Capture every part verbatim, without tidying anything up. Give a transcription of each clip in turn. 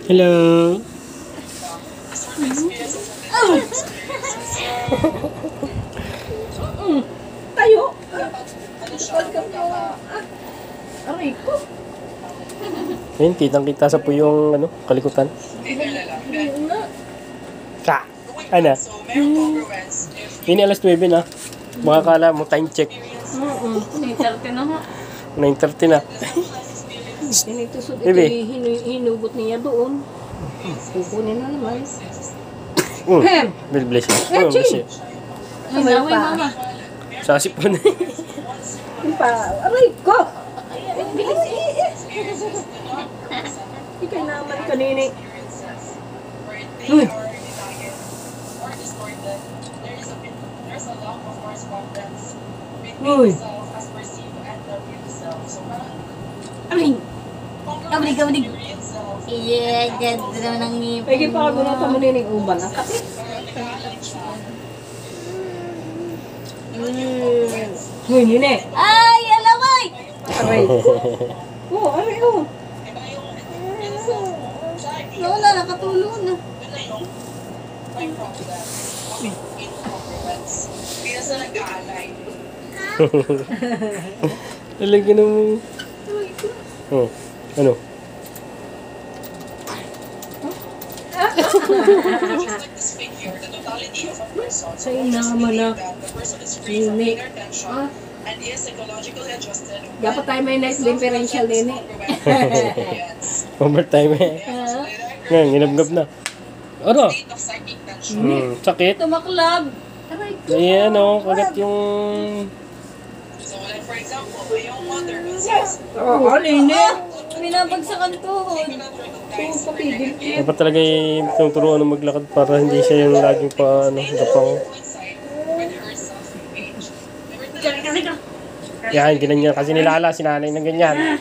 Hello. Tayo. Aray ko. Ayun, kitang-kita sa po yung ano, kalikutan. Ka. Ano? Ini alas nuwebe na. Makakala mo time check. Oo. nine thirty na nga. nine thirty na. Initusod ito, Baby. hinu- hinugot niya doon. Kukunin na naman. Mm. Will bless you. Oh, bless you. Ay, naway mama. Sasip po na. Pa, aray ko! Ikay naman kanini. Uy! Uy! Aray! Kablig, kablig! Iya, ganda naman ang ngipin. Ay, pa ako na tamo nining uban. Ang kapit. Uy, nini! Ay, alamay! Aray ko! Oo, aray ko! Wala, nakatulong na. Talaga naman. Oh, ano? Sa inaman na. Nini. Ah. Dapat tayo may night differential din eh. Overtime eh. Ngayon, ginabgab na. Ano? Hmm, sakit. Tumaklab. Aray ko! Ayan o, kagat yung... Oo, oh, nini! Binabagsakan tuhod. Oo, papigil. Dapat talaga yung turuan ng maglakad para hindi siya yung laging pa, ano, gapang. Yan, ginanyan. Kasi nilala si nanay ng ganyan.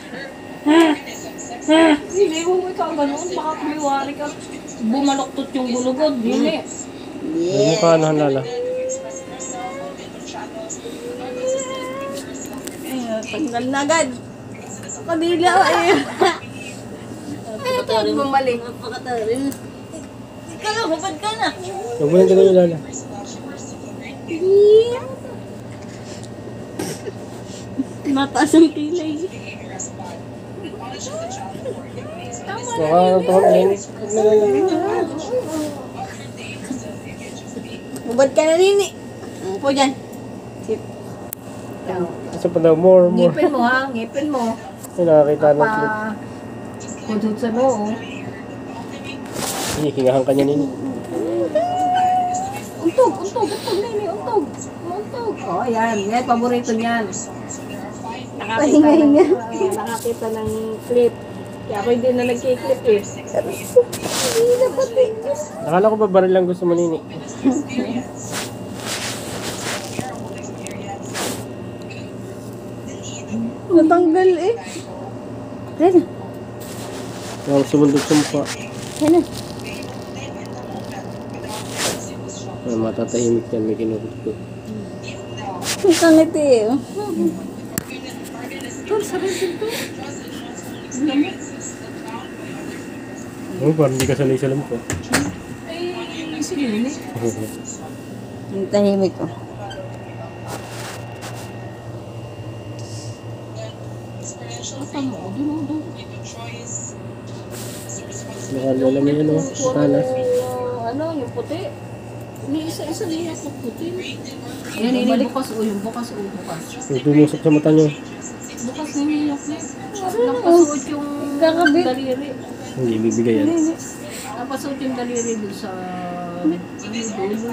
Hindi mo ikaw gano'n, baka kumiwari ka. Bumaloktot yung gulugod, nini. Yung mukha na lala. Tanggal na agad. Kadila eh. Ito, bumalik. Napakatarin. Ikaw lang, hubad ka na. Huwag mo lang ganun yung lala. Mataas ang kilay. Baka tahimik. Hubad ka na rin eh. Upo dyan. Sit. Isa pa daw, more, more. Ngipin mo ha, ngipin mo. Ay, nakakita ng clip. Pa, kudut sa mo, oh. Ay, hingahan ka niya nini. Untog, untog, untog, nini, untog. Untog. Oh, yan, yan, paborito niyan. Nakakita ng, uh, nakakita ng clip. Kaya ako hindi na nagkiklip eh. Hindi na pati. Akala ko ba baril lang gusto mo nini? Natanggal eh. Ren. Ang sumundot sumpa. Yan na. Ay, matatahimik yan, may kinukot ko. Ang kangiti eh. Tol, sabi ito. Oh, parang hindi ka sanay sa lampo. Ay, sige, nini. Ang tahimik ko. Nakalala mo yan o, talas. Ano, yung puti. May isa-isa niya yung puti. Yan, yung bukas o, yung bukas o, bukas. Yung tumusok sa mata niyo. Bukas na niya yung clip. Napasuot yung daliri. Hindi bibigay yan. Napasuot yung daliri doon sa... Ano dulo.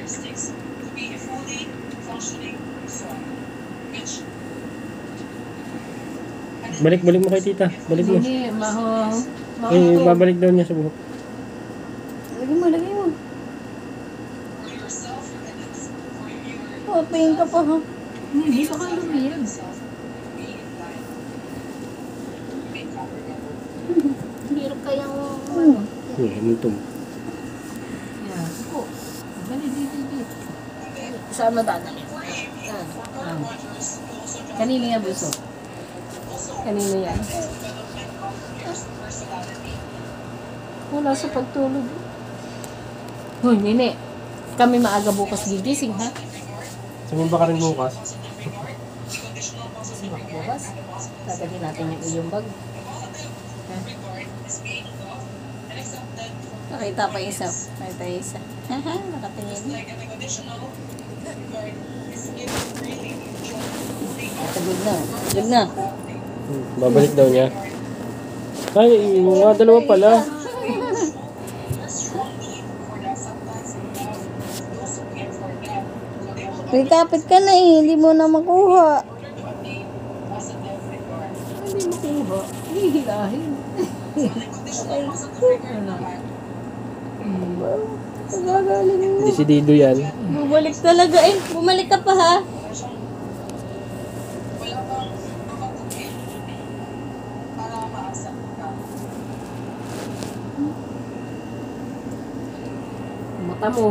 Balik, balik mo kay tita. Balik mo. Hindi, maho... Ay, babalik daw niya sa buhok. Lagay mo, lagay mo. Oh, pain ka pa ha. Hindi pa ka lumiyag. Hirap kayang... Ano? Hmm, muntom. Yan. Ako. Dali, dali, dali. Saan mo dadali? Yan. Ah. Kanino yan, Buso? Kanino yan? Wala sa pagtulog. Hoy, nene. Kami maaga bukas gigising, ha? Sumimba ka rin bukas. Bukas? Tatagin natin yung iyong bag. Nakita pa isa. Nakita isa. Haha, nakatingin. Ito, good na. Good na. Hmm, babalik daw niya. Ay, yung mga dalawa pala. Uy, kapit ka na eh. Hindi mo na makuha. Hindi makuha. Hihilahin. Ay, Ano? pagagaling mo. Desidido yan. Bumalik talaga eh. Bumalik ka pa ha. Mata mo.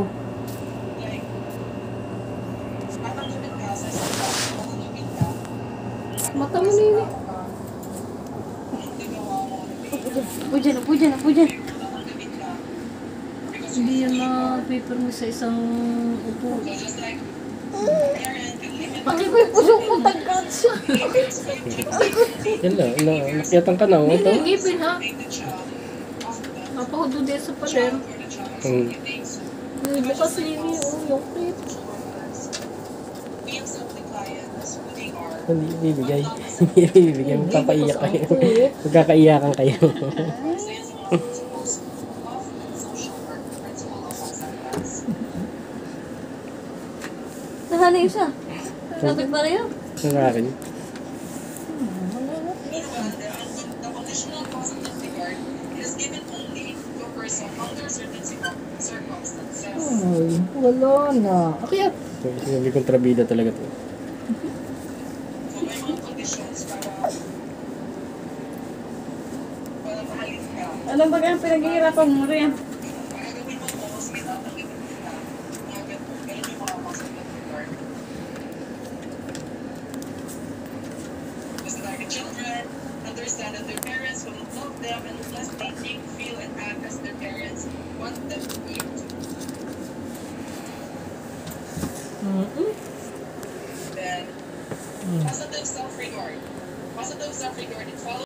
Mata mo nini. Upo dyan, upo dyan, upo dyan. Hindi yan na-paper mo sa isang upo. Bakit ko yung pusok mo tagkat siya? Yan na, na nakyatan ka na. Oh, Hindi ito. na ngipin, ha? Napakudo din sa pader. Hmm. Uy, bukas nini, oh, yung clip. Hindi ibibigay. Hindi ibibigay. Magpapaiyak kayo. Magkakaiyakan kayo. Nahali yung siya. Kapit pa rin yun. Ang akin. Ay, wala na. Okay, So, sinabi kong trabida talaga to. Alam ba kaya pinaghihirapan mo rin? Children understand that their parents will love them unless they think, feel, and act as their parents want them to be. Mm-mm. Then, positive self-regard. Positive self-regard, it follows